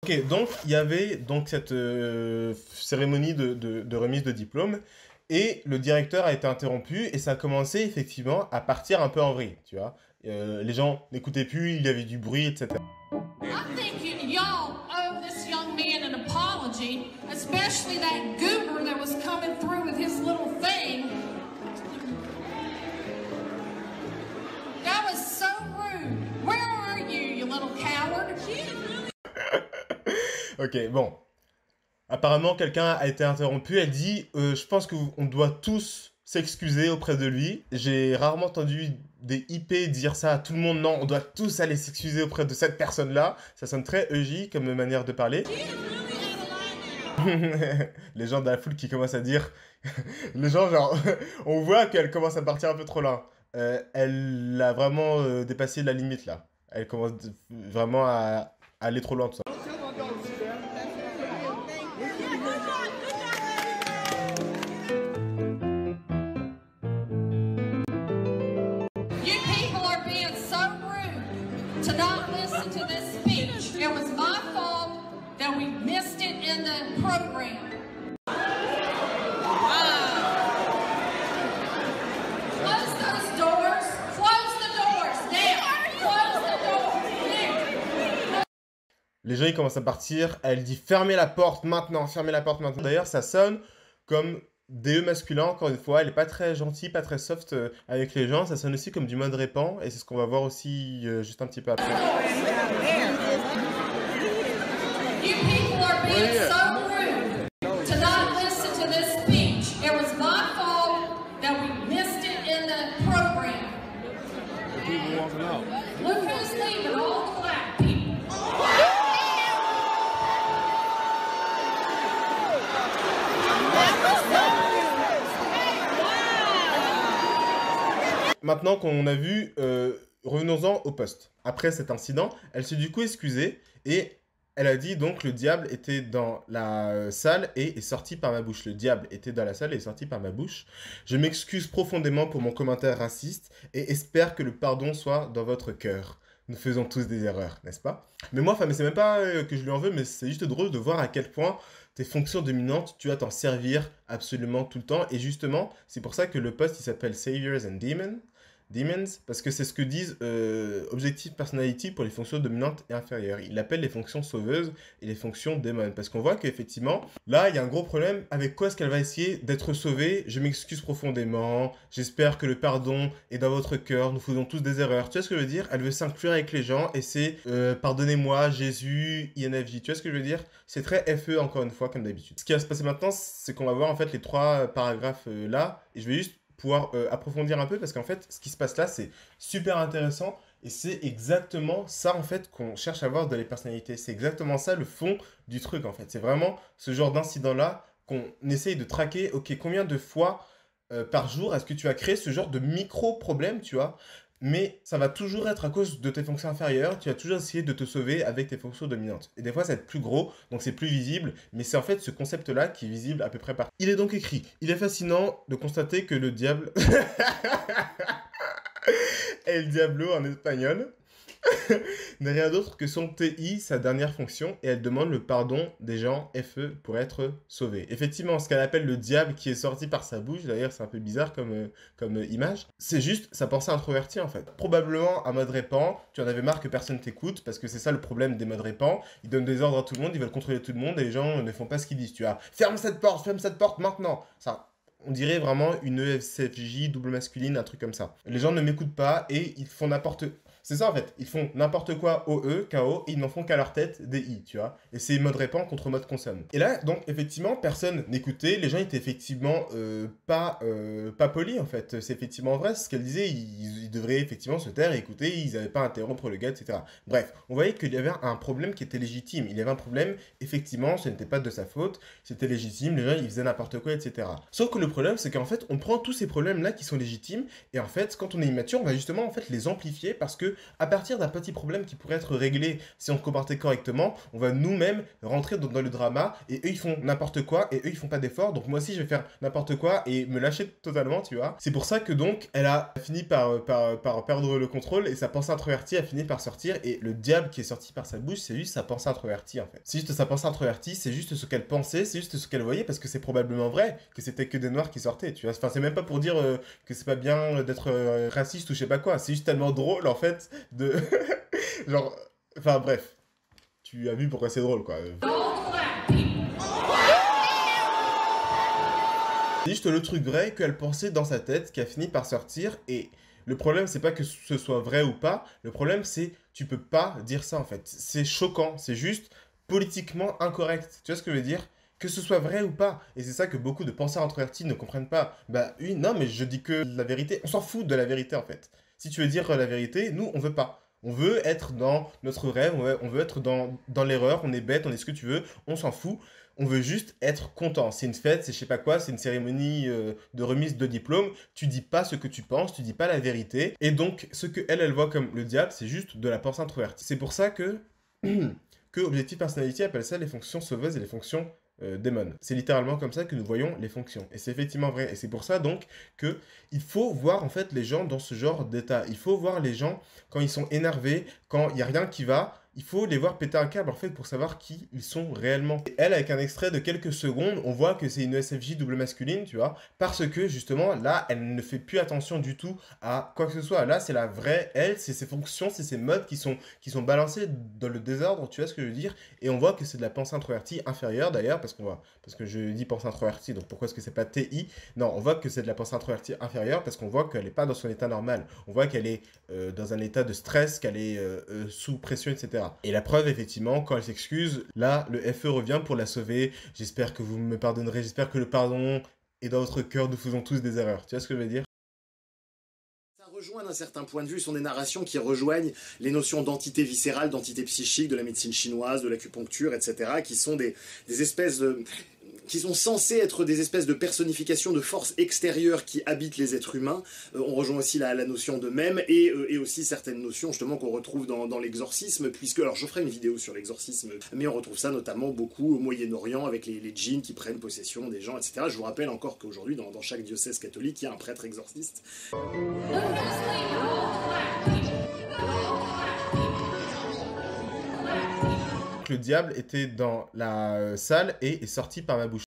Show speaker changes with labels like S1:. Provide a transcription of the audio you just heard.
S1: Ok, donc il y avait donc cette cérémonie de remise de diplôme et le directeur a été interrompu et ça a commencé effectivement à partir un peu en vrille, tu vois. Les gens n'écoutaient plus, il y avait du bruit, etc.
S2: I think y'all owe this young man an apology, especially that goober that was coming through with his little thing. That was so rude. Where are you, you little coward?
S1: Ok, bon. Apparemment, quelqu'un a été interrompu. Elle dit je pense qu'on doit tous s'excuser auprès de lui. J'ai rarement entendu des IP dire ça à tout le monde. Non, on doit tous aller s'excuser auprès de cette personne-là. Ça sonne très EJ comme manière de parler. Les gens de la foule qui commencent à dire. Les gens, genre, on voit qu'elle commence à partir un peu trop loin. Elle a vraiment dépassé la limite là. Elle commence vraiment à aller trop loin tout ça.
S2: You people are being so rude to not listen to this speech. It was my fault that we missed it in the program. Close those doors. Close the doors. Now. Close the doors. Now.
S1: Les gens ils commencent à partir. Elle dit fermez la porte maintenant, fermez la porte maintenant. D'ailleurs, ça sonne comme DE masculin, encore une fois. Elle est pas très gentille, pas très soft avec les gens. Ça sonne aussi comme du mode répand. Et c'est ce qu'on va voir aussi juste un petit peu après.
S2: You people are being so rude to not listen to this speech. It was my fault that we missed it in the program. Look who's leaving, all the black people.
S1: Maintenant qu'on a vu, revenons-en au poste. Après cet incident, elle s'est du coup excusée et elle a dit donc le diable était dans la salle et est sorti par ma bouche. Le diable était dans la salle et est sorti par ma bouche. Je m'excuse profondément pour mon commentaire raciste et espère que le pardon soit dans votre cœur. Nous faisons tous des erreurs, n'est-ce pas? Mais moi, enfin, mais c'est même pas que je lui en veux, mais c'est juste drôle de voir à quel point tes fonctions dominantes, tu vas t'en servir absolument tout le temps. Et justement, c'est pour ça que le post, il s'appelle Saviors and Demons, parce que c'est ce que disent Objective Personality pour les fonctions dominantes et inférieures. Il appelle les fonctions sauveuses et les fonctions démons. Parce qu'on voit qu'effectivement, là, il y a un gros problème. Avec quoi est-ce qu'elle va essayer d'être sauvée? Je m'excuse profondément. J'espère que le pardon est dans votre cœur. Nous faisons tous des erreurs. Tu vois ce que je veux dire? Elle veut s'inclure avec les gens et c'est pardonnez-moi, Jésus, INFJ. Tu vois ce que je veux dire? C'est très FE encore une fois, comme d'habitude. Ce qui va se passer maintenant, c'est qu'on va voir en fait les trois paragraphes là. Et je vais juste pouvoir approfondir un peu parce qu'en fait, ce qui se passe là, c'est super intéressant et c'est exactement ça en fait qu'on cherche à voir dans les personnalités. C'est exactement ça le fond du truc en fait. C'est vraiment ce genre d'incident-là qu'on essaye de traquer. Ok, combien de fois par jour est-ce que tu as créé ce genre de micro-problème, tu vois? Mais ça va toujours être à cause de tes fonctions inférieures, tu vas toujours essayer de te sauver avec tes fonctions dominantes. Et des fois, ça va être plus gros, donc c'est plus visible, mais c'est en fait ce concept-là qui est visible à peu près partout. Il est donc écrit, il est fascinant de constater que le diable... El Diablo en espagnol n'est rien d'autre que son TI, sa dernière fonction, et elle demande le pardon des gens FE pour être sauvés. Effectivement, ce qu'elle appelle le diable qui est sorti par sa bouche, d'ailleurs c'est un peu bizarre comme image, c'est juste sa pensée introvertie en fait. Probablement un mode répand, tu en avais marre que personne t'écoute, parce que c'est ça le problème des modes répand, ils donnent des ordres à tout le monde, ils veulent contrôler tout le monde, et les gens ne font pas ce qu'ils disent, tu vois. Ferme cette porte maintenant. Ça... On dirait vraiment une ESFJ double masculine, un truc comme ça. Les gens ne m'écoutent pas et ils font n'importe... C'est ça en fait, ils font n'importe quoi OE, KO, et ils n'en font qu'à leur tête des I, tu vois. Et c'est mode répand contre mode consomme. Et là, donc, effectivement, personne n'écoutait, les gens étaient effectivement pas polis en fait. C'est effectivement vrai, ce qu'elle disait, ils devraient effectivement se taire et écouter, ils n'avaient pas à interrompre le gars, etc. Bref, on voyait qu'il y avait un problème qui était légitime. Il y avait un problème, effectivement, ce n'était pas de sa faute, c'était légitime, les gens ils faisaient n'importe quoi, etc. Sauf que le problème, c'est qu'en fait, on prend tous ces problèmes-là qui sont légitimes, et en fait, quand on est immature, on va justement en fait les amplifier parce que à partir d'un petit problème qui pourrait être réglé si on se comportait correctement, on va nous-mêmes rentrer dans le drama et eux ils font n'importe quoi et eux ils font pas d'efforts. Donc moi aussi je vais faire n'importe quoi et me lâcher totalement, tu vois. C'est pour ça que donc elle a fini par perdre le contrôle et sa pensée introvertie a fini par sortir et le diable qui est sorti par sa bouche, c'est juste sa pensée introvertie en fait. C'est juste sa pensée introvertie, c'est juste ce qu'elle pensait, c'est juste ce qu'elle voyait parce que c'est probablement vrai que c'était que des noirs qui sortaient, tu vois. Enfin c'est même pas pour dire que c'est pas bien d'être raciste ou je sais pas quoi, c'est juste tellement drôle en fait de genre enfin bref. Tu as vu pourquoi c'est drôle, quoi. C'est juste le truc vrai qu'elle pensait dans sa tête qui a fini par sortir. Et le problème, c'est pas que ce soit vrai ou pas. Le problème, c'est tu peux pas dire ça, en fait. C'est choquant. C'est juste politiquement incorrect. Tu vois ce que je veux dire? Que ce soit vrai ou pas. Et c'est ça que beaucoup de penseurs introvertis ne comprennent pas. Bah oui, non, mais je dis que la vérité. On s'en fout de la vérité, en fait. Si tu veux dire la vérité, nous, on veut pas. On veut être dans notre rêve, on veut être dans l'erreur, on est bête, on est ce que tu veux, on s'en fout. On veut juste être content. C'est une fête, c'est je sais pas quoi, c'est une cérémonie de remise de diplôme. Tu dis pas ce que tu penses, tu dis pas la vérité. Et donc, ce que elle voit comme le diable, c'est juste de la pensée introvertie. C'est pour ça que Objectif Personality appelle ça les fonctions sauveuses et les fonctions démon. C'est littéralement comme ça que nous voyons les fonctions. Et c'est effectivement vrai. Et c'est pour ça donc que il faut voir en fait les gens dans ce genre d'état. Il faut voir les gens quand ils sont énervés, quand il n'y a rien qui va. Il faut les voir péter un câble en fait pour savoir qui ils sont réellement. Et elle, avec un extrait de quelques secondes, on voit que c'est une SFJ double masculine, tu vois, parce que justement là, elle ne fait plus attention du tout à quoi que ce soit. Là, c'est la vraie elle, c'est ses fonctions, c'est ses modes qui sont balancés dans le désordre, tu vois ce que je veux dire. Et on voit que c'est de la pensée introvertie inférieure d'ailleurs, parce que je dis pensée introvertie, donc pourquoi est-ce que c'est pas TI? Non, on voit que c'est de la pensée introvertie inférieure parce qu'on voit qu'elle n'est pas dans son état normal. On voit qu'elle est dans un état de stress, qu'elle est sous pression, etc. Et la preuve, effectivement, quand elle s'excuse, là, le FE revient pour la sauver. J'espère que vous me pardonnerez, j'espère que le pardon est dans votre cœur, nous faisons tous des erreurs. Tu vois ce que je veux dire?
S3: Ça rejoint d'un certain point de vue, sont des narrations qui rejoignent les notions d'entité viscérale, d'entité psychique, de la médecine chinoise, de l'acupuncture, etc., qui sont des espèces de... qui sont censés être des espèces de personnifications de forces extérieures qui habitent les êtres humains. On rejoint aussi la notion de même et aussi certaines notions justement qu'on retrouve dans l'exorcisme, puisque, alors je ferai une vidéo sur l'exorcisme, mais on retrouve ça notamment beaucoup au Moyen-Orient avec les djinns qui prennent possession des gens, etc. Je vous rappelle encore qu'aujourd'hui dans chaque diocèse catholique, il y a un prêtre exorciste.
S1: Le diable était dans la salle et est sorti par ma bouche.